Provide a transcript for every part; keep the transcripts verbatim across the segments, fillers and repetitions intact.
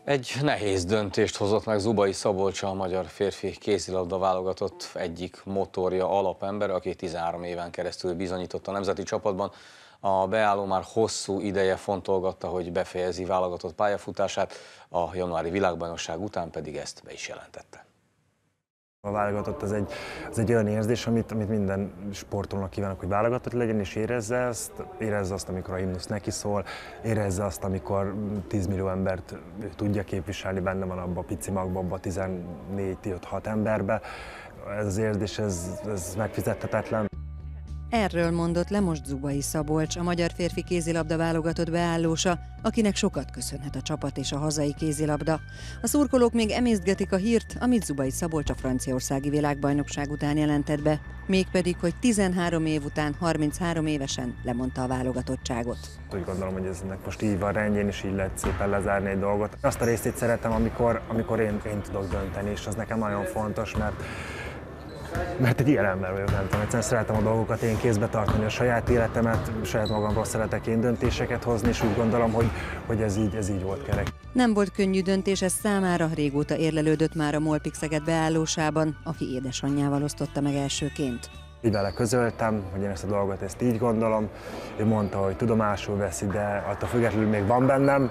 Egy nehéz döntést hozott meg Zubai Szabolcs, a magyar férfi kézilabda válogatott egyik motorja, alapember, aki tizenhárom éven keresztül bizonyított a nemzeti csapatban. A beálló már hosszú ideje fontolgatta, hogy befejezi válogatott pályafutását, a januári világbajnokság után pedig ezt be is jelentette. A válogatott az egy, az egy olyan érzés, amit, amit minden sportolónak kívánok, hogy válogatott legyen, és érezze ezt, érezze azt, amikor a himnusz neki szól, érezze azt, amikor tíz millió embert tudja képviselni, benne van abban a pici magban, abban a tizennégy-hat emberbe. Ez az érzés, ez, ez megfizethetetlen. Erről mondott le most Zubai Szabolcs, a magyar férfi kézilabda válogatott beállósa, akinek sokat köszönhet a csapat és a hazai kézilabda. A szurkolók még emésztgetik a hírt, amit Zubai Szabolcs a franciaországi világbajnokság után jelentett be, mégpedig, hogy tizenhárom év után harminchárom évesen lemondta a válogatottságot. Úgy gondolom, hogy ez most így van rendjén, és így lehet szépen lezárni egy dolgot. Azt a részét szeretem, amikor, amikor én, én tudok dönteni, és az nekem nagyon fontos, mert Mert egy ilyen ember vagyok, nem tudom, egyszerűen szeretem a dolgokat én kézbe tartani, a saját életemet, saját magamról szeretek én döntéseket hozni, és úgy gondolom, hogy, hogy ez, így, ez így volt kerek. Nem volt könnyű döntés ez számára, régóta érlelődött már a MOL Pixeget beállósában, aki édesanyjával osztotta meg elsőként. Így vele közöltem, hogy én ezt a dolgot ezt így gondolom, ő mondta, hogy tudomásul veszi, de attól függetlenül még van bennem.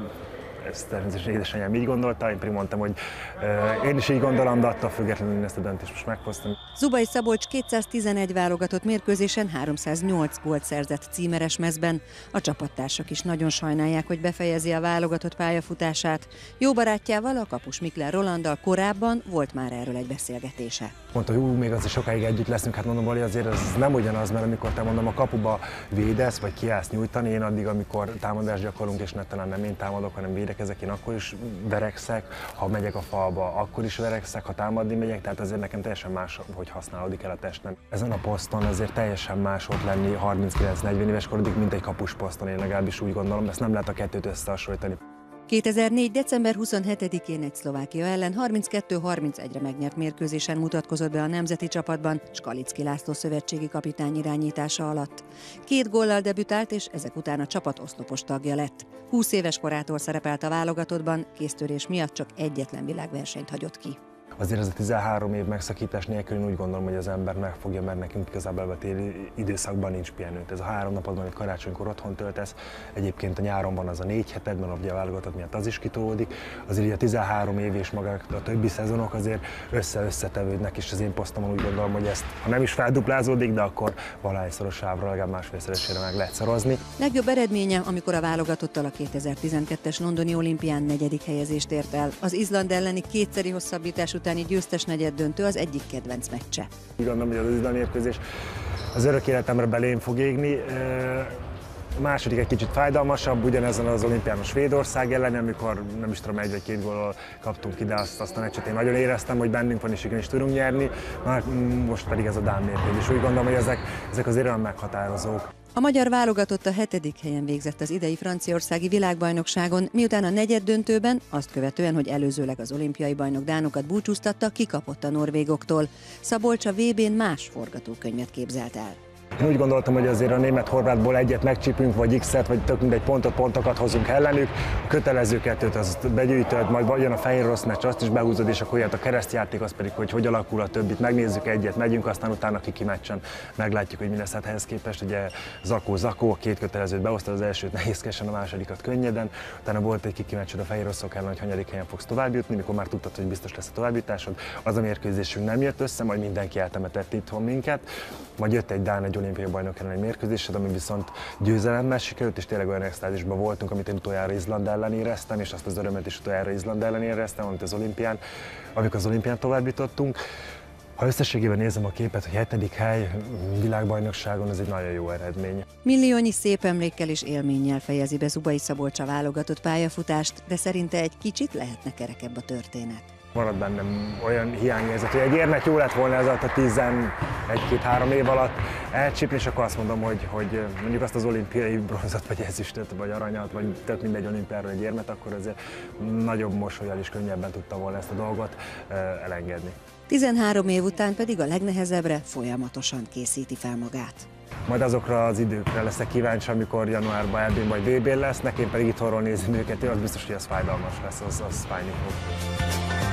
Ezt természetesen édesanyám így gondolta, én pedig mondtam, hogy uh, én is így gondolom, de attól függetlenül én ezt a döntést most meghoztam. Zubai Szabolcs kétszáztizenegy válogatott mérkőzésen háromszáznyolc gólt szerzett címeres mezben. A csapattársak is nagyon sajnálják, hogy befejezi a válogatott pályafutását. Jó barátjával, a kapus Mikler Rolanddal korábban volt már erről egy beszélgetése. Mondta, hogy ú, még azért sokáig együtt leszünk, hát mondom, hogy azért ez nem ugyanaz, mert amikor te mondom a kapuba védesz, vagy kiállsz nyújtani, én addig, amikor támadást gyakorlunk, és netán nem én támadok, hanem védekezek, én akkor is verekszek, ha megyek a falba, akkor is verekszek, ha támadni megyek, tehát azért nekem teljesen más, hogy használódik el a testem. Ezen a poszton azért teljesen más volt lenni harminckilenc-negyven éves korodig, mint egy kapus poszton, én legalábbis úgy gondolom, ezt nem lehet a kettőt összehasonlítani. kétezer-négy. december huszonhetedikén egy Szlovákia ellen harminckettő harmincegyre megnyert mérkőzésen mutatkozott be a nemzeti csapatban Skalicki László szövetségi kapitány irányítása alatt. Két góllal debütált, és ezek után a csapat oszlopos tagja lett. húsz éves korától szerepelt a válogatottban, kéztörés miatt csak egyetlen világversenyt hagyott ki. Azért ez a tizenhárom év megszakítás nélkül én úgy gondolom, hogy az ember megfogja, mert nekünk igazából a téli időszakban nincs pihenőt. Ez a három napodban, amit karácsonykor otthon töltesz, egyébként a nyáron van az a négy hetedben, ugye a válogatott miatt az is kitolódik. Azért így a tizenhárom év és maga a többi szezonok azért össze-összetevődnek, és az én posztomon úgy gondolom, hogy ezt, ha nem is felduplázódik, de akkor valahányszorosávra, legalább másfélszeresére meg lehet szorozni. Legjobb eredménye, amikor a válogatottal a kétezer-tizenkettes londoni olimpián negyedik helyezést ért el. Az Izland elleni kétszeri hosszabbítás utáni győztes negyeddöntő az egyik kedvenc meccse. Úgy gondolom, hogy az izlandi mérkőzés az örök életemre belém fog égni. A második egy kicsit fájdalmasabb, ugyanezen az olimpián a Svédország ellen, amikor nem is tudom, egy vagy két góllal kaptunk ide azt, azt a meccset. Én nagyon éreztem, hogy bennünk van és igenis tudunk nyerni, már most pedig ez a dán mérkőzés. Úgy gondolom, hogy ezek, ezek azért olyan meghatározók. A magyar válogatott a hetedik helyen végzett az idei franciaországi világbajnokságon, miután a negyeddöntőben, azt követően, hogy előzőleg az olimpiai bajnok dánokat búcsúztatta, kikapott a norvégoktól. Szabolcs a vé bén más forgatókönyvet képzelt el. Én úgy gondoltam, hogy azért a német-horvátból egyet megcsípünk, vagy X-et, vagy tök mindegy pontot, pontokat hozunk ellenük. A kötelező kettőt azt begyűjtöd, majd jön a fehér rossz meccs, azt is behúzod, és akkor jött a keresztjáték, az pedig, hogy hogy alakul a többit. Megnézzük egyet, megyünk, aztán utána kiki meccsen meglátjuk, hogy mi lesz. Hát ehhez képest. Ugye Zakó, Zakó, a két kötelezőt behoztad, az elsőt nehézkesen, a másodikat könnyeden. Utána volt egy kiki meccsed a fehér rosszok ellen, hogy hanyadik helyen fogsz továbbjutni, mikor már tudtad, hogy biztos lesz a továbbjutásod. Az a mérkőzésünk nem jött össze, majd mindenki eltemetett itthon minket. Majd jött egy dán, egy olimpiai bajnok ellen egy mérkőzésed, ami viszont győzelemmel sikerült, és tényleg olyan extázisban voltunk, amit én utoljára Izland ellen éreztem, és azt az örömet is utoljára Izland ellen éreztem, amit az olimpián, amikor az olimpián tovább jutottunk. Ha összességében nézem a képet, hogy hetedik hely világbajnokságon, ez egy nagyon jó eredmény. Milliónyi szép emlékkel és élménnyel fejezi be Zubai Szabolcs a válogatott pályafutást, de szerinte egy kicsit lehetne kerekebb a történet. Marad bennem olyan hiányérzet, hogy egy érmet jó lett volna ez alatt a tizenegy-két-három év alatt elcsípni, és akkor azt mondom, hogy, hogy mondjuk azt az olimpiai bronzot, vagy ezüstöt, vagy aranyat, vagy tök mindegy olimpiáról egy érmet, akkor azért nagyobb mosollyal is könnyebben tudta volna ezt a dolgot elengedni. tizenhárom év után pedig a legnehezebbre folyamatosan készíti fel magát. Majd azokra az időkre leszek kíváncsi, amikor januárban Erdélyen vagy vé bén lesznek, én pedig itthonról nézem őket, az biztos, hogy ez fájdalmas lesz, az, az fájni fog.